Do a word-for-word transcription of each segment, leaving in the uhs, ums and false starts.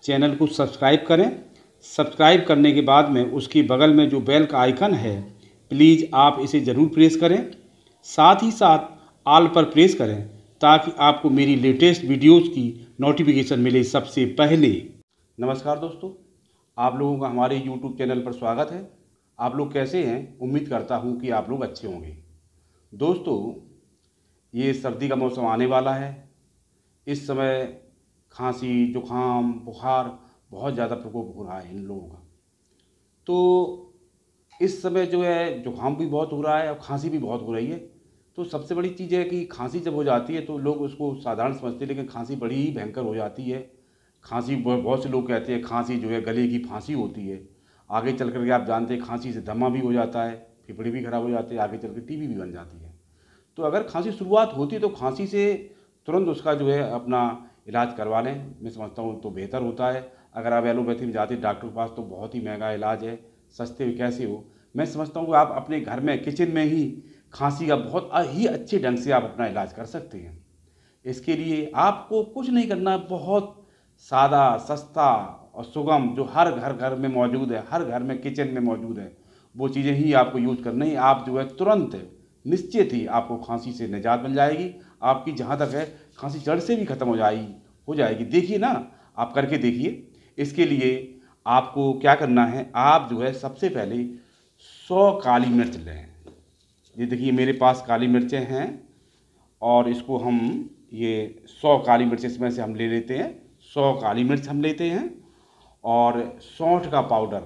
Channel को subscribe करें। Subscribe करने के बाद में उसके बगल में जो बेल का आइकन है, प्लीज़ आप इसे ज़रूर प्रेस करें। साथ ही साथ ऑल पर प्रेस करें ताकि आपको मेरी लेटेस्ट वीडियोज़ की नोटिफिकेशन मिले सबसे पहले। नमस्कार दोस्तों, आप लोगों का हमारे यूट्यूब चैनल पर स्वागत है। आप लोग कैसे हैं? उम्मीद करता हूं कि आप लोग अच्छे होंगे। दोस्तों, ये सर्दी का मौसम आने वाला है। इस समय खांसी, जुकाम, बुखार बहुत ज़्यादा प्रकोप हो रहा है इन लोगों का। तो इस समय जो है जुकाम भी बहुत हो रहा है और खांसी भी बहुत हो रही है। तो सबसे बड़ी चीज़ है कि खांसी जब हो जाती है तो लोग उसको साधारण समझते हैं, लेकिन खांसी बड़ी ही भयंकर हो जाती है। खांसी बहुत से लोग कहते हैं खांसी जो है गले की फांसी होती है। आगे चल कर के आप जानते हैं खांसी से दमा भी हो जाता है, फेफड़े भी खराब हो जाते हैं, आगे चल कर टीबी भी बन जाती है। तो अगर खांसी शुरुआत होती है तो खांसी से तुरंत उसका जो है अपना इलाज करवा लें। मैं समझता हूँ तो बेहतर होता है। अगर आप एलोपैथी में जाते हैं डॉक्टर के पास तो बहुत ही महंगा इलाज है, सस्ते में कैसे हो। मैं समझता हूँ कि आप अपने घर में किचन में ही खांसी का बहुत ही अच्छे ढंग से आप अपना इलाज कर सकते हैं। इसके लिए आपको कुछ नहीं करना, बहुत सादा, सस्ता और सुगम जो हर घर घर में मौजूद है, हर घर में किचन में मौजूद है, वो चीज़ें ही आपको यूज करनी है। आप जो है तुरंत निश्चित ही आपको खांसी से निजात मिल जाएगी। आपकी जहाँ तक है खांसी जड़ से भी खत्म हो जाएगी हो जाएगी देखिए ना, आप करके देखिए। इसके लिए आपको क्या करना है, आप जो है सबसे पहले सौ काली मिर्च लें। ये देखिए मेरे पास काली मिर्चें हैं और इसको हम ये सौ काली मिर्च इसमें से हम ले लेते हैं। सौ काली मिर्च हम लेते हैं और सौंठ का पाउडर,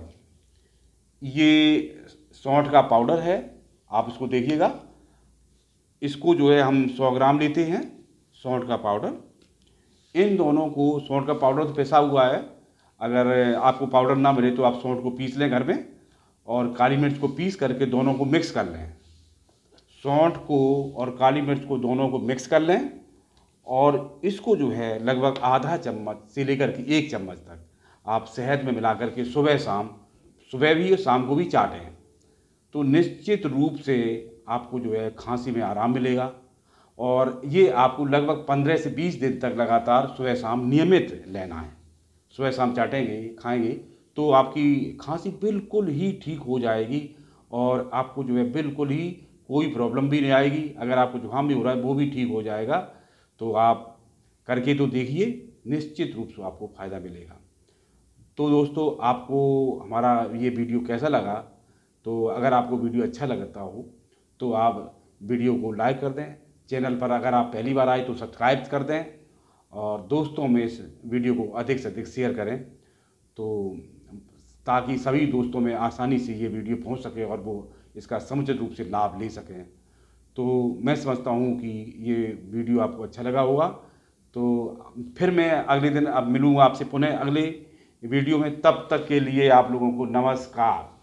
ये सौंठ का पाउडर है, आप इसको देखिएगा। इसको जो है हम सौ ग्राम लेते हैं सौंठ का पाउडर। इन दोनों को, सौंठ का पाउडर तो पिसा हुआ है, अगर आपको पाउडर ना मिले तो आप सौंठ को पीस लें घर में और काली मिर्च को पीस करके दोनों को मिक्स कर लें। सौंठ को और काली मिर्च को दोनों को मिक्स कर लें और इसको जो है लगभग आधा चम्मच से लेकर के एक चम्मच तक आप शहद में मिला करके सुबह शाम, सुबह भी और शाम को भी चाटें तो निश्चित रूप से आपको जो है खांसी में आराम मिलेगा। और ये आपको लगभग पंद्रह से बीस दिन तक लगातार सुबह शाम नियमित लेना है। सुबह शाम चाटेंगे, खाएंगे तो आपकी खांसी बिल्कुल ही ठीक हो जाएगी और आपको जो है बिल्कुल ही कोई प्रॉब्लम भी नहीं आएगी। अगर आपको जुकाम भी हो रहा है वो भी ठीक हो जाएगा। तो आप करके तो देखिए, निश्चित रूप से आपको फ़ायदा मिलेगा। तो दोस्तों, आपको हमारा ये वीडियो कैसा लगा? तो अगर आपको वीडियो अच्छा लगता हो तो आप वीडियो को लाइक कर दें। चैनल पर अगर आप पहली बार आए तो सब्सक्राइब कर दें और दोस्तों में इस वीडियो को अधिक से अधिक शेयर करें तो ताकि सभी दोस्तों में आसानी से ये वीडियो पहुंच सके और वो इसका समुचित रूप से लाभ ले सकें। तो मैं समझता हूँ कि ये वीडियो आपको अच्छा लगा होगा। तो फिर मैं अगले दिन अब मिलूँगा आपसे पुनः अगले वीडियो में। तब तक के लिए आप लोगों को नमस्कार।